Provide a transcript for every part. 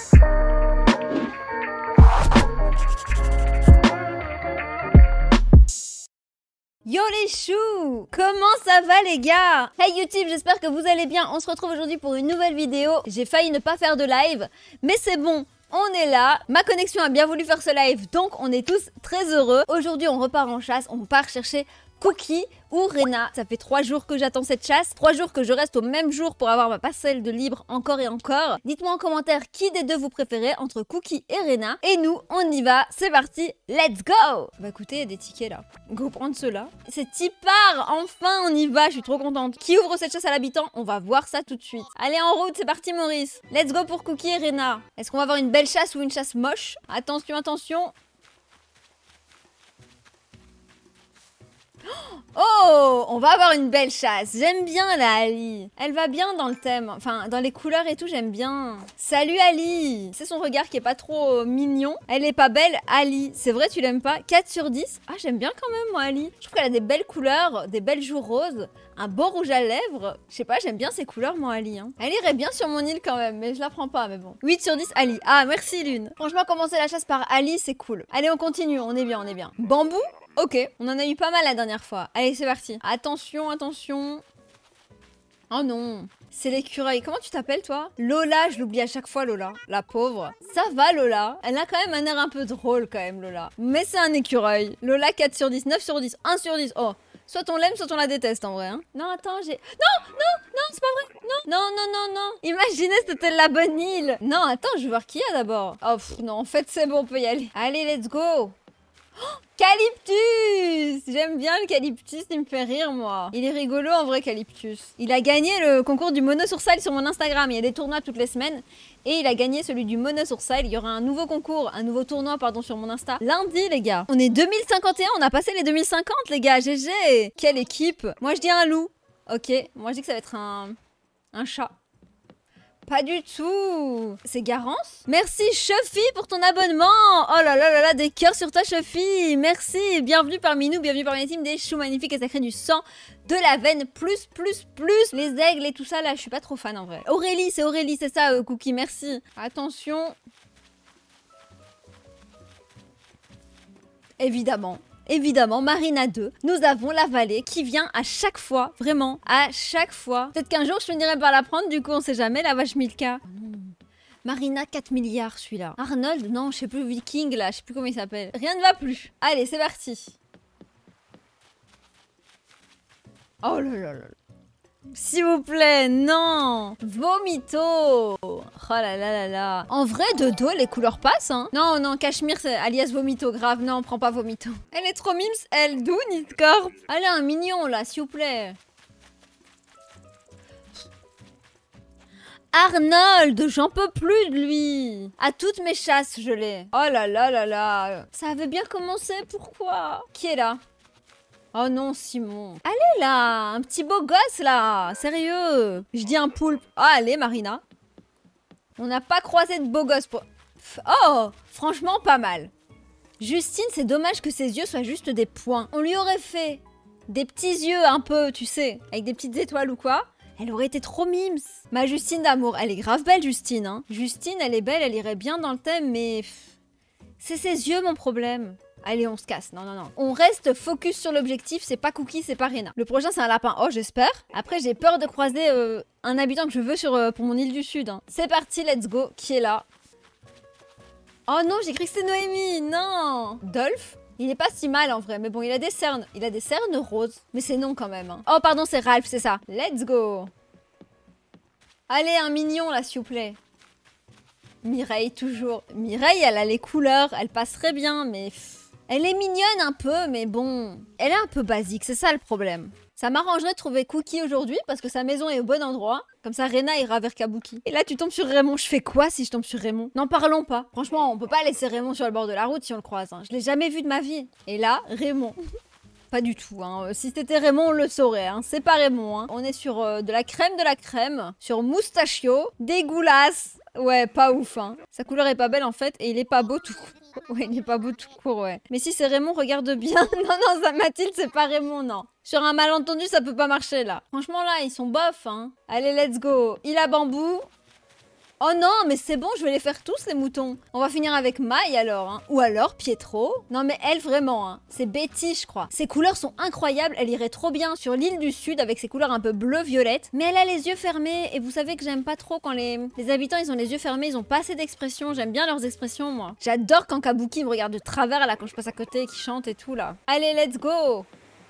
Yo les choux! Comment ça va les gars? Hey YouTube, j'espère que vous allez bien. On se retrouve aujourd'hui pour une nouvelle vidéo. J'ai failli ne pas faire de live, mais c'est bon. On est là, ma connexion a bien voulu faire ce live, donc on est tous très heureux. Aujourd'hui on repart en chasse, on part chercher Cookie ou Rena. Ça fait 3 jours que j'attends cette chasse, 3 jours que je reste au même jour pour avoir ma parcelle de libre encore et encore. Dites-moi en commentaire qui des deux vous préférez entre Cookie et Rena. Et nous, on y va, c'est parti, let's go! Bah écoutez, il y a des tickets là. Go prendre ceux-là. C'est Tipar, enfin on y va, je suis trop contente. Qui ouvre cette chasse à l'habitant? On va voir ça tout de suite. Allez en route, c'est parti Maurice. Let's go pour Cookie et Rena. Est-ce qu'on va avoir une belle chasse ou une chasse moche? Attention, attention. Oh, on va avoir une belle chasse. J'aime bien la Ali. Elle va bien dans le thème. Enfin, dans les couleurs et tout, j'aime bien. Salut Ali. C'est son regard qui est pas trop mignon. Elle est pas belle, Ali. C'est vrai, tu l'aimes pas? 4 sur 10. Ah, j'aime bien quand même, moi, Ali. Je trouve qu'elle a des belles couleurs, des belles joues roses, un beau rouge à lèvres. Je sais pas, j'aime bien ces couleurs, moi, Ali. Hein. Elle irait bien sur mon île quand même, mais je la prends pas, mais bon. 8 sur 10, Ali. Ah, merci, Lune. Franchement, commencer la chasse par Ali, c'est cool. Allez, on continue. On est bien, on est bien. Bambou? Ok, on en a eu pas mal la dernière fois. Allez, c'est parti. Attention, attention. Oh non, c'est l'écureuil. Comment tu t'appelles, toi? Lola, je l'oublie à chaque fois, Lola. La pauvre. Ça va, Lola. Elle a quand même un air un peu drôle, quand même, Lola. Mais c'est un écureuil. Lola, 4 sur 10, 9 sur 10, 1 sur 10. Oh, soit on l'aime, soit on la déteste, en vrai. Hein. Non, attends, j'ai... Non, c'est pas vrai. Non. Imaginez, c'était la bonne île. Non, attends, je veux voir qui y a d'abord. Oh, non, en fait, c'est bon, on peut y aller. Allez, let's go. Calyptus! J'aime bien le Calyptus, il me fait rire moi. Il est rigolo en vrai Calyptus. Il a gagné le concours du monosourcil sur mon Instagram. Il y a des tournois toutes les semaines. Et il a gagné celui du monosourcil. Il y aura un nouveau concours, un nouveau tournoi pardon sur mon Insta. Lundi les gars. On est 2051, on a passé les 2050 les gars. GG! Quelle équipe! Moi je dis un loup. Ok, moi je dis que ça va être un chat. Pas du tout. C'est Garance. Merci Chuffy pour ton abonnement. Oh là là là là, des cœurs sur toi Chuffy. Merci. Bienvenue parmi nous, bienvenue parmi la team des choux magnifiques et sacrés du sang, de la veine, plus. Les aigles et tout ça là, je suis pas trop fan en vrai. Aurélie, c'est ça Cookie, merci. Attention. Évidemment, Marina 2, nous avons la vallée qui vient à chaque fois, vraiment, à chaque fois. Peut-être qu'un jour je finirai par la prendre, du coup on sait jamais, la vache Milka. Marina 4 milliards celui-là. Arnold, non, je sais plus, Viking là, je sais plus comment il s'appelle. Rien ne va plus. Allez, c'est parti. Oh là là là. S'il vous plaît, non! Vomito! Oh là là là là. En vrai, de dos, les couleurs passent, hein? Non, Cachemire, c'est alias Vomito, grave. Non, on prend pas Vomito. Elle est trop mimes, elle. D'où, Nidcorp? Allez, un mignon, là, s'il vous plaît. Arnold, j'en peux plus de lui. À toutes mes chasses, je l'ai. Oh là là là là. Ça avait bien commencé, pourquoi? Qui est là? Oh non, Simon. Allez là, un petit beau gosse là, sérieux. Je dis un poulpe. Ah, allez, Marina. On n'a pas croisé de beau gosse pour... Oh, franchement, pas mal. Justine, c'est dommage que ses yeux soient juste des points. On lui aurait fait des petits yeux un peu, tu sais, avec des petites étoiles ou quoi. Elle aurait été trop mimes. Ma Justine d'amour, elle est grave belle, Justine. Hein. Justine, elle est belle, elle irait bien dans le thème, mais... C'est ses yeux, mon problème. Allez, on se casse. Non. On reste focus sur l'objectif. C'est pas Cookie, c'est pas Rena. Le prochain, c'est un lapin. Oh, j'espère. Après, j'ai peur de croiser un habitant que je veux pour mon île du Sud. Hein. C'est parti, let's go. Qui est là? Oh non, j'ai cru que c'était Noémie. Non. Dolph? Il est pas si mal en vrai. Mais bon, il a des cernes. Il a des cernes roses. Mais c'est non quand même. Hein. Oh, pardon, c'est Ralph, c'est ça. Let's go. Allez, un mignon là, s'il vous plaît. Mireille, toujours. Mireille, elle a les couleurs. Elle passerait bien, mais... Elle est mignonne un peu, mais bon... Elle est un peu basique, c'est ça le problème. Ça m'arrangerait de trouver Cookie aujourd'hui, parce que sa maison est au bon endroit. Comme ça, Rena ira vers Kabuki. Et là, tu tombes sur Raymond. Je fais quoi si je tombe sur Raymond? N'en parlons pas. Franchement, on peut pas laisser Raymond sur le bord de la route si on le croise. Hein. Je l'ai jamais vu de ma vie. Et là, Raymond. Pas du tout. Hein. Si c'était Raymond, on le saurait. Hein. C'est pas Raymond. Hein. On est sur de la crème. Sur Moustachio. Dégueulasse. Ouais, pas ouf. Hein. Sa couleur est pas belle en fait. Et il est pas beau tout court. Ouais, il est pas beau tout court, ouais. Mais si c'est Raymond, regarde bien. Non, ça Mathilde, c'est pas Raymond, non. Sur un malentendu, ça peut pas marcher, là. Franchement, là, ils sont bof, hein. Allez, let's go. Il a bambou. Oh non, mais c'est bon, je vais les faire tous, les moutons. On va finir avec Maï alors, hein. Ou alors Pietro. Non mais elle, vraiment, hein. C'est Betty, je crois. Ses couleurs sont incroyables, elle irait trop bien sur l'île du Sud avec ses couleurs un peu bleu-violette. Mais elle a les yeux fermés, et vous savez que j'aime pas trop quand les habitants, ils ont les yeux fermés, ils ont pas assez d'expression. J'aime bien leurs expressions, moi. J'adore quand Kabuki me regarde de travers, là, quand je passe à côté, et qu'il chante et tout, là. Allez, let's go!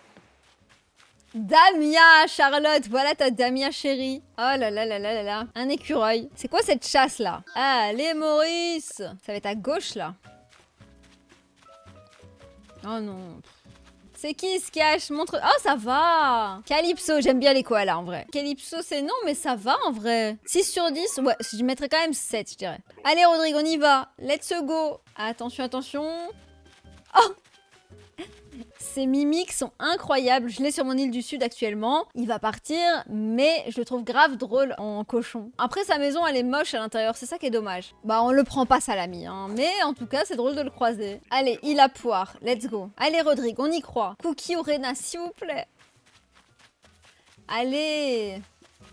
Damia, Charlotte, voilà ta Damia chérie. Oh là là là là là là. Un écureuil. C'est quoi cette chasse là? Allez Maurice. Ça va être à gauche là. Oh non. C'est qui se cache? Montre. Oh ça va. Calypso, j'aime bien les koalas en vrai. Calypso c'est non mais ça va en vrai. 6 sur 10, ouais, je mettrais quand même 7 je dirais. Allez Rodrigue, on y va. Let's go. Attention, attention. Oh! Ces mimiques sont incroyables. Je l'ai sur mon île du Sud actuellement. Il va partir, mais je le trouve grave drôle en cochon. Après, sa maison, elle est moche à l'intérieur. C'est ça qui est dommage. Bah, on le prend pas, ça l'ami. Hein. Mais en tout cas, c'est drôle de le croiser. Allez, il a poire. Let's go. Allez, Rodrigue, on y croit. Cookie ou Rena, s'il vous plaît. Allez.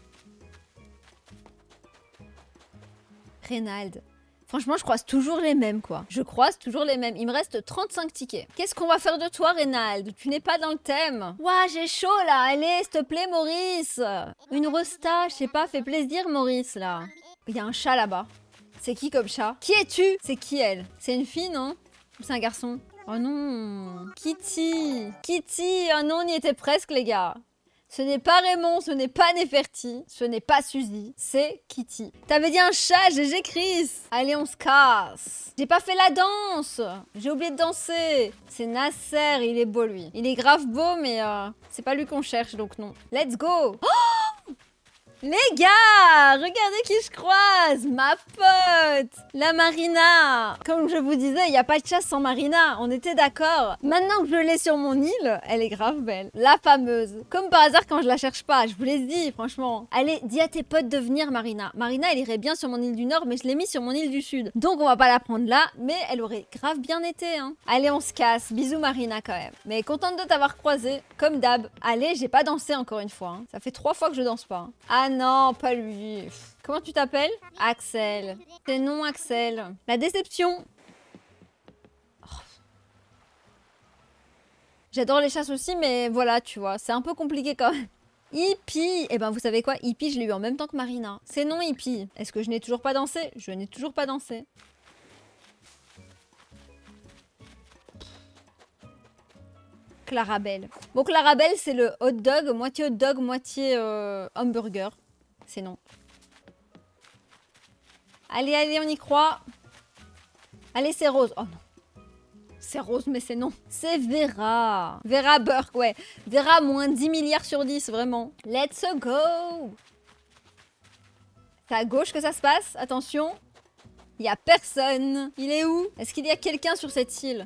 Reynald. Franchement, je croise toujours les mêmes, quoi. Je croise toujours les mêmes. Il me reste 35 tickets. Qu'est-ce qu'on va faire de toi, Reynald? Tu n'es pas dans le thème. Ouah, j'ai chaud, là. Allez, s'il te plaît, Maurice. Une rosta, je sais pas, fait plaisir, Maurice, là. Il y a un chat, là-bas. C'est qui comme chat? Qui es-tu? C'est qui, elle? C'est une fille, non? Ou c'est un garçon? Oh non. Kitty. Kitty. Oh non, on y était presque, les gars. Ce n'est pas Raymond, ce n'est pas Neferti, ce n'est pas Suzy, c'est Kitty. T'avais dit un chat, GG Chris. Allez, on se casse. J'ai pas fait la danse. J'ai oublié de danser. C'est Nasser, il est beau lui. Il est grave beau, mais c'est pas lui qu'on cherche, donc non. Let's go. Oh! Les gars, regardez qui je croise, ma pote, la Marina. Comme je vous disais, il n'y a pas de chasse sans Marina, on était d'accord. Maintenant que je l'ai sur mon île, elle est grave belle, la fameuse. Comme par hasard quand je la cherche pas, je vous l'ai dit, franchement. Allez, dis à tes potes de venir, Marina. Marina, elle irait bien sur mon île du Nord, mais je l'ai mis sur mon île du Sud. Donc on va pas la prendre là, mais elle aurait grave bien été, hein. Allez, on se casse, bisous Marina quand même. Mais contente de t'avoir croisé, comme d'hab. Allez, j'ai pas dansé encore une fois, hein. Ça fait 3 fois que je danse pas. Hein. Ah non, pas lui. Comment tu t'appelles? Axel. C'est non Axel. La déception. Oh. J'adore les chasses aussi, mais voilà, tu vois, c'est un peu compliqué quand même. Hippie. Eh ben, vous savez quoi? Hippie, je l'ai eu en même temps que Marina. C'est non Hippie. Est-ce que je n'ai toujours pas dansé? Je n'ai toujours pas dansé. Clarabelle. Bon, Clarabelle, c'est le hot dog, moitié hamburger. C'est non. Allez, allez, on y croit. Allez, c'est Rose. Oh non. C'est Rose, mais c'est non. C'est Vera. Vera Burke, ouais. Vera, moins 10 milliards sur 10, vraiment. Let's go. C'est à gauche que ça se passe. Attention. Il n'y a personne. Il est où? Est-ce qu'il y a quelqu'un sur cette île?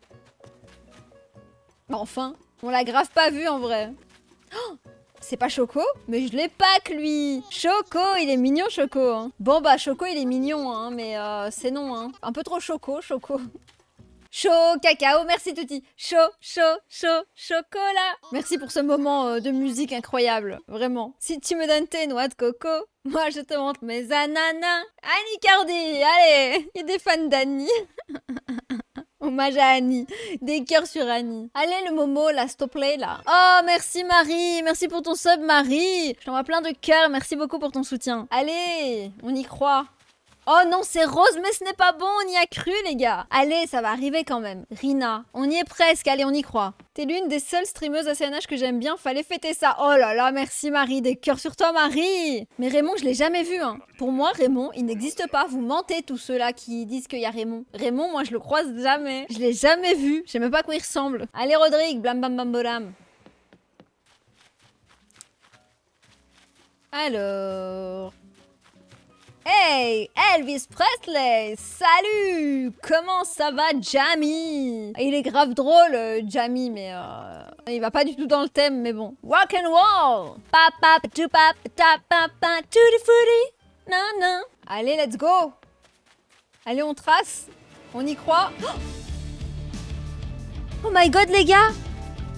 Enfin, on l'a grave pas vu en vrai. Oh, c'est pas Choco? Mais je l'ai pas que lui. Choco, il est mignon Choco. Hein. Bon bah Choco il est mignon hein, mais c'est non hein. Un peu trop Choco. Chaud, cacao, merci Tuti. Chaud, chocolat. Merci pour ce moment de musique incroyable, vraiment. Si tu me donnes tes noix de coco, moi je te montre mes ananas. Annie Cardi, allez, il y a des fans d'Annie. Hommage à Annie. Des cœurs sur Annie. Allez, le Momo, là, s'il te plaît, là. Oh, merci Marie. Merci pour ton sub, Marie. Je t'envoie plein de cœurs. Merci beaucoup pour ton soutien. Allez, on y croit. Oh non, c'est Rose, mais ce n'est pas bon. On y a cru, les gars. Allez, ça va arriver quand même. Rina, on y est presque. Allez, on y croit. T'es l'une des seules streameuses ACNH que j'aime bien. Fallait fêter ça. Oh là là, merci Marie. Des cœurs sur toi, Marie. Mais Raymond, je l'ai jamais vu. Hein. Pour moi, Raymond, il n'existe pas. Vous mentez, tous ceux-là qui disent qu'il y a Raymond. Raymond, moi, je le croise jamais. Je l'ai jamais vu. Je sais même pas à quoi il ressemble. Allez, Rodrigue, blam bam bam bolam. Alors... Hey, Elvis Presley, salut! Comment ça va, Jamie? Il est grave drôle, Jamie, mais il va pas du tout dans le thème, mais bon. Rock and roll! Papa, tu papa, ta papa, tutti frutti, non, non. Allez, let's go! Allez, on trace, on y croit. Oh my god, les gars!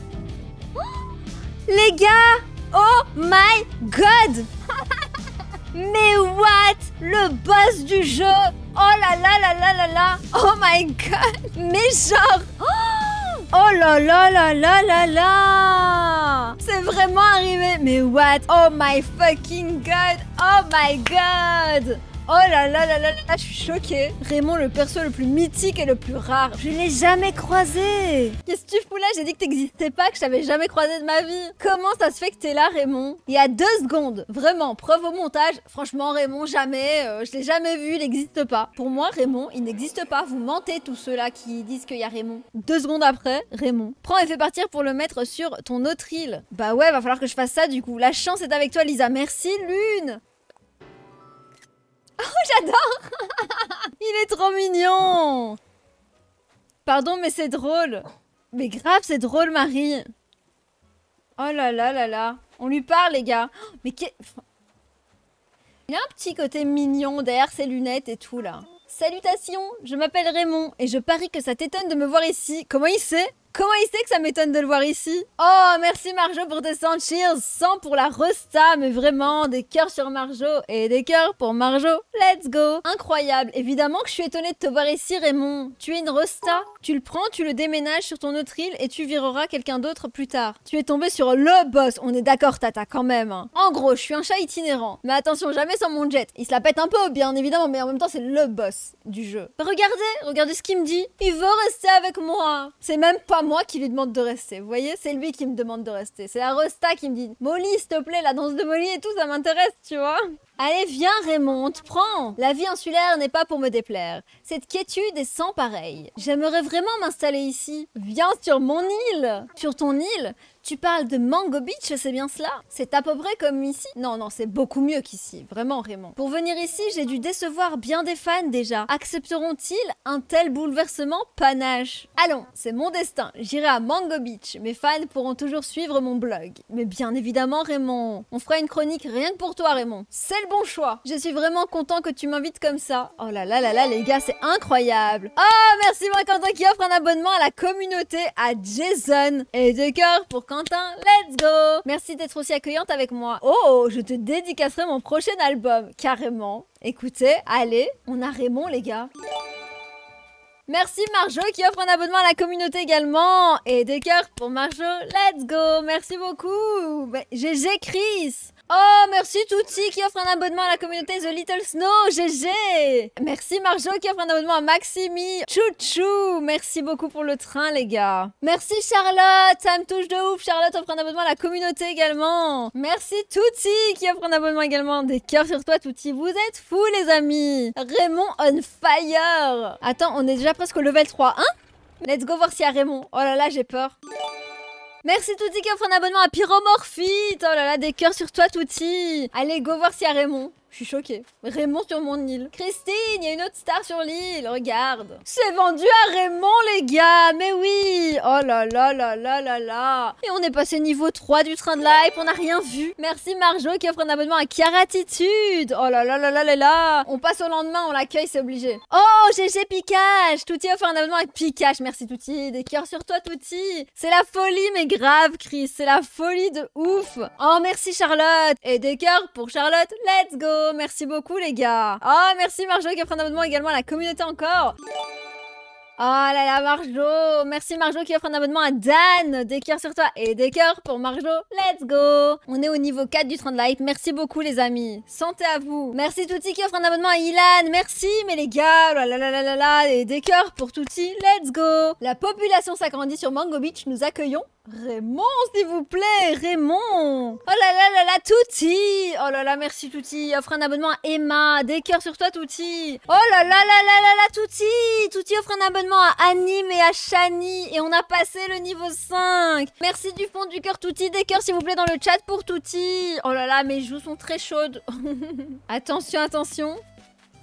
Les gars! Oh my god! Mais what? Le boss du jeu. Oh là là là là là là. Oh my god. Mais genre... Oh là là là là là là. C'est vraiment arrivé. Mais what? Oh my fucking god. Oh my god. Oh là là là là là, je suis choquée. Raymond, le perso le plus mythique et le plus rare. Je l'ai jamais croisé. Qu'est-ce que tu fous là? J'ai dit que t'existais pas, que je t'avais jamais croisé de ma vie. Comment ça se fait que t'es là, Raymond? Il y a 2 secondes. Vraiment, preuve au montage. Franchement, Raymond, jamais. Je l'ai jamais vu, il n'existe pas. Pour moi, Raymond, il n'existe pas. Vous mentez tous ceux-là qui disent qu'il y a Raymond. 2 secondes après, Raymond. Prends et fais partir pour le mettre sur ton autre île. Bah ouais, va falloir que je fasse ça du coup. La chance est avec toi, Lisa. Merci, Lune. Oh, j'adore. Il est trop mignon. Pardon, mais c'est drôle. Mais grave, c'est drôle, Marie. Oh là là là là. On lui parle, les gars. Mais il a un petit côté mignon derrière ses lunettes et tout, là. Salutations, je m'appelle Raymond et je parie que ça t'étonne de me voir ici. Comment il sait? Comment il sait que ça m'étonne de le voir ici? Oh, merci Marjo pour tes 100 cheers. 100 pour la Rosta, mais vraiment, des cœurs sur Marjo et des cœurs pour Marjo. Let's go. Incroyable. Évidemment que je suis étonnée de te voir ici, Raymond. Tu es une Rosta. Tu le prends, tu le déménages sur ton autre île et tu vireras quelqu'un d'autre plus tard. Tu es tombé sur le boss. On est d'accord, Tata, quand même. Hein. En gros, je suis un chat itinérant. Mais attention, jamais sans mon jet. Il se la pète un peu, bien évidemment, mais en même temps, c'est le boss du jeu. Regardez ce qu'il me dit. Il veut rester avec moi. C'est même pas moi qui lui demande de rester. Vous voyez, c'est lui qui me demande de rester. C'est la Rosta qui me dit Molly, s'il te plaît, la danse de Molly et tout, ça m'intéresse, tu vois. Allez, viens Raymond, on te prend. La vie insulaire n'est pas pour me déplaire. Cette quiétude est sans pareil. J'aimerais vraiment m'installer ici. Viens sur mon île. Sur ton île? Tu parles de Mango Beach, c'est bien cela? C'est à peu près comme ici? Non, non, c'est beaucoup mieux qu'ici. Vraiment, Raymond. Pour venir ici, j'ai dû décevoir bien des fans déjà. Accepteront-ils un tel bouleversement panache? Allons, c'est mon destin. J'irai à Mango Beach. Mes fans pourront toujours suivre mon blog. Mais bien évidemment, Raymond. On fera une chronique rien que pour toi, Raymond. C'est le bon choix. Je suis vraiment content que tu m'invites comme ça. Oh là là là là, les gars, c'est incroyable. Oh, merci Quentin qui offre un abonnement à la communauté, à Jason. Et des cœurs pour Quentin, let's go. Merci d'être aussi accueillante avec moi. Oh, je te dédicacerai mon prochain album, carrément. Écoutez, allez, on a Raymond, les gars. Merci Marjo qui offre un abonnement à la communauté également. Et des cœurs pour Marjo, let's go. Merci beaucoup. GG Chris. Oh, merci Touti qui offre un abonnement à la communauté The Little Snow, GG. Merci Marjo qui offre un abonnement à Maximi. Chouchou, merci beaucoup pour le train, les gars. Merci Charlotte, ça me touche de ouf. Charlotte offre un abonnement à la communauté également. Merci Touti qui offre un abonnement également. Des cœurs sur toi, Touti. Vous êtes fous, les amis. Raymond on fire. Attends, on est déjà presque au level 3, hein? Let's go voir s'il y a Raymond. Oh là là, j'ai peur. Merci Touti qui offre un abonnement à Pyromorphite. Oh là là, des cœurs sur toi Touti. Allez, go voir s'il y a Raymond. Je suis choquée. Raymond sur mon île. Christine, il y a une autre star sur l'île. Regarde. C'est vendu à Raymond, les gars. Mais oui. Oh là là là là là là. Et on est passé niveau 3 du train de l'hype. On n'a rien vu. Merci Marjo qui offre un abonnement à Caratitude. Oh là là là là là là. On passe au lendemain, on l'accueille, c'est obligé. Oh, GG Pikache. Touti offre un abonnement avec Pikache. Merci Touti. Des cœurs sur toi, Touti. C'est la folie, mais grave, Chris. C'est la folie de ouf. Oh, merci Charlotte. Et des cœurs pour Charlotte. Let's go. Merci beaucoup les gars. Oh, merci Marjo qui offre un abonnement également à la communauté encore. Oh là là, Marjo. Merci Marjo qui offre un abonnement à Dan. Des cœurs sur toi et des cœurs pour Marjo. Let's go. On est au niveau 4 du train de l'hype. Merci beaucoup les amis. Santé à vous. Merci Touti qui offre un abonnement à Ilan. Merci, mais les gars. Oh là là là là là. Et des cœurs pour Touti. Let's go. La population s'agrandit sur Mango Beach. Nous accueillons Raymond, s'il vous plaît, Raymond. Oh là là là là, Touti. Oh là là, merci Touti. Offre un abonnement à Emma. Des cœurs sur toi, Touti. Oh là là là là là là, Touti. Touti offre un abonnement à Anime et à Shani. Et on a passé le niveau 5. Merci du fond du cœur, Touti. Des cœurs, s'il vous plaît, dans le chat pour Touti. Oh là là, mes joues sont très chaudes. Attention, attention.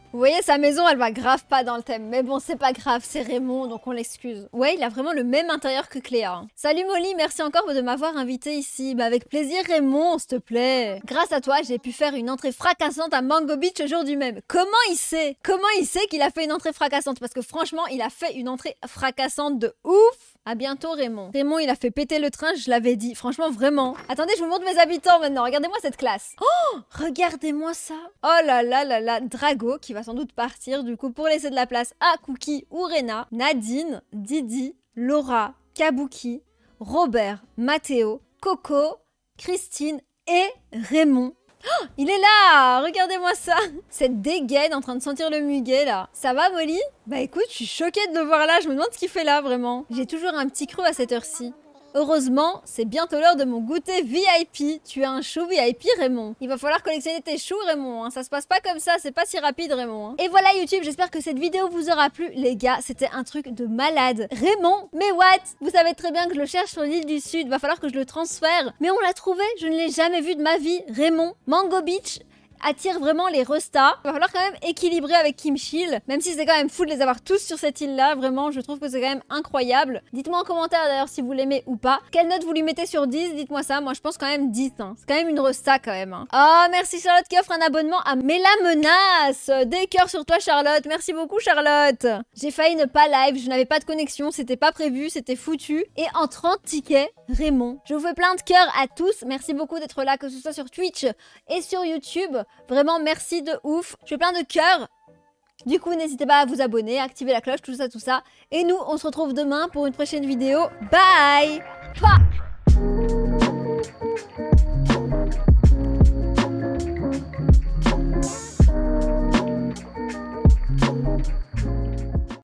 Vous voyez, sa maison, elle va grave pas dans le thème. Mais bon, c'est pas grave, c'est Raymond, donc on l'excuse. Ouais, il a vraiment le même intérieur que Cléa. Hein. Salut Molly, merci encore de m'avoir invité ici. Bah avec plaisir Raymond, s'il te plaît. Grâce à toi, j'ai pu faire une entrée fracassante à Mango Beach le jour du même. Comment il sait? Comment il sait qu'il a fait une entrée fracassante? Parce que franchement, il a fait une entrée fracassante de ouf. À bientôt Raymond. Raymond, il a fait péter le train, je l'avais dit. Franchement, vraiment. Attendez, je vous montre mes habitants maintenant. Regardez-moi cette classe. Oh, regardez-moi ça. Oh là là là là. Drago, qui va sans doute partir, du coup, pour laisser de la place à Cookie ou Rena, Nadine, Didi, Laura, Kabuki, Robert, Mathéo, Coco, Christine et Raymond. Oh, il est là! Regardez-moi ça! Cette dégaine en train de sentir le muguet là. Ça va Molly? Bah écoute, je suis choquée de le voir là, je me demande ce qu'il fait là vraiment. J'ai toujours un petit creux à cette heure-ci. Heureusement, c'est bientôt l'heure de mon goûter VIP. Tu as un chou VIP, Raymond. Il va falloir collectionner tes choux, Raymond. Hein. Ça se passe pas comme ça, c'est pas si rapide, Raymond. Hein. Et voilà, YouTube, j'espère que cette vidéo vous aura plu. Les gars, c'était un truc de malade. Raymond, mais what? Vous savez très bien que je le cherche sur l'île du Sud. Va falloir que je le transfère. Mais on l'a trouvé, je ne l'ai jamais vu de ma vie. Raymond, Mango Beach attire vraiment les restas. Il va falloir quand même équilibrer avec Kim Chill, même si c'est quand même fou de les avoir tous sur cette île-là. Vraiment, je trouve que c'est quand même incroyable. Dites-moi en commentaire d'ailleurs si vous l'aimez ou pas. Quelle note vous lui mettez sur 10? Dites-moi ça. Moi, je pense quand même 10. Hein. C'est quand même une resta quand même. Hein. Oh, merci Charlotte qui offre un abonnement à Mela Menace. Des cœurs sur toi, Charlotte. Merci beaucoup, Charlotte. J'ai failli ne pas live. Je n'avais pas de connexion. C'était pas prévu. C'était foutu. Et en 30 tickets, Raymond. Je vous fais plein de cœurs à tous. Merci beaucoup d'être là, que ce soit sur Twitch et sur YouTube. Vraiment, merci de ouf. Je fais plein de cœurs. Du coup, n'hésitez pas à vous abonner, activer la cloche, tout ça, tout ça. Et nous, on se retrouve demain pour une prochaine vidéo. Bye! Pouah